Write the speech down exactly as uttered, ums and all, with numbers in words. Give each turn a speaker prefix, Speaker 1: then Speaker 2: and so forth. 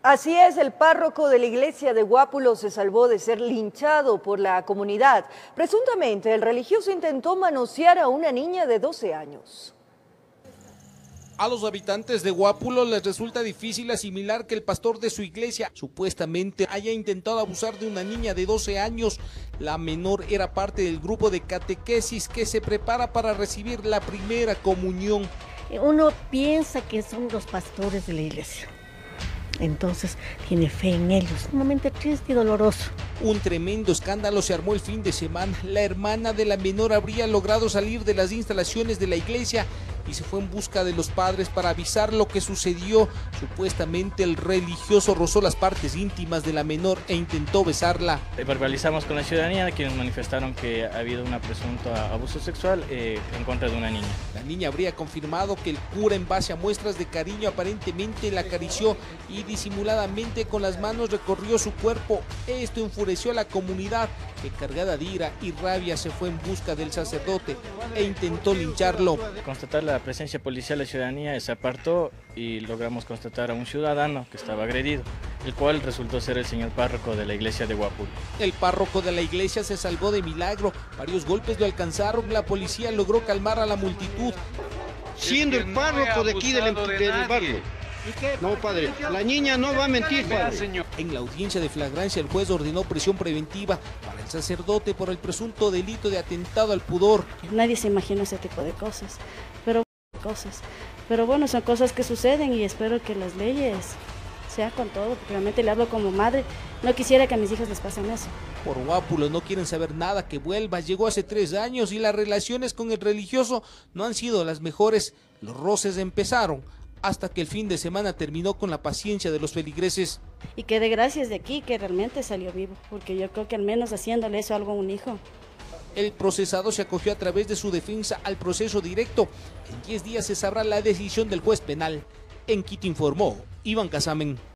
Speaker 1: Así es, el párroco de la iglesia de Guápulo se salvó de ser linchado por la comunidad. Presuntamente, el religioso intentó manosear a una niña de doce años.
Speaker 2: A los habitantes de Guápulo les resulta difícil asimilar que el pastor de su iglesia supuestamente haya intentado abusar de una niña de doce años. La menor era parte del grupo de catequesis que se prepara para recibir la primera comunión.
Speaker 3: Uno piensa que son los pastores de la iglesia. Entonces tiene fe en ellos, sumamente triste y doloroso.
Speaker 2: Un tremendo escándalo se armó el fin de semana. La hermana de la menor habría logrado salir de las instalaciones de la iglesia y se fue en busca de los padres para avisar lo que sucedió. Supuestamente el religioso rozó las partes íntimas de la menor e intentó besarla.
Speaker 4: Verbalizamos con la ciudadanía, quienes manifestaron que ha habido un presunto abuso sexual eh, en contra de una niña.
Speaker 2: La niña habría confirmado que el cura, en base a muestras de cariño, aparentemente la acarició y disimuladamente con las manos recorrió su cuerpo. Esto enfureció a la comunidad, que cargada de ira y rabia se fue en busca del sacerdote e intentó lincharlo.
Speaker 4: Constatar la presencia policial, la ciudadanía se apartó y logramos constatar a un ciudadano que estaba agredido, el cual resultó ser el señor párroco de la iglesia de Guápulo.
Speaker 2: El párroco de la iglesia se salvó de milagro. Varios golpes lo alcanzaron, la policía logró calmar a la multitud.
Speaker 5: Siendo el párroco de aquí del, del barrio. No, padre, la niña no va a mentir, padre.
Speaker 2: En la audiencia de flagrancia, el juez ordenó prisión preventiva para el sacerdote por el presunto delito de atentado al pudor.
Speaker 6: Nadie se imagina ese tipo de cosas, pero cosas. Pero bueno, son cosas que suceden y espero que las leyes sean con todo, porque realmente le hablo como madre. No quisiera que a mis hijas les pasen eso.
Speaker 2: Por Guápulo no quieren saber nada que vuelva. Llegó hace tres años y las relaciones con el religioso no han sido las mejores. Los roces empezaron hasta que el fin de semana terminó con la paciencia de los feligreses.
Speaker 6: Y que de gracias de aquí, que realmente salió vivo, porque yo creo que al menos haciéndole eso algo a un hijo.
Speaker 2: El procesado se acogió a través de su defensa al proceso directo. En diez días se sabrá la decisión del juez penal. En Quito informó Iván Casamen.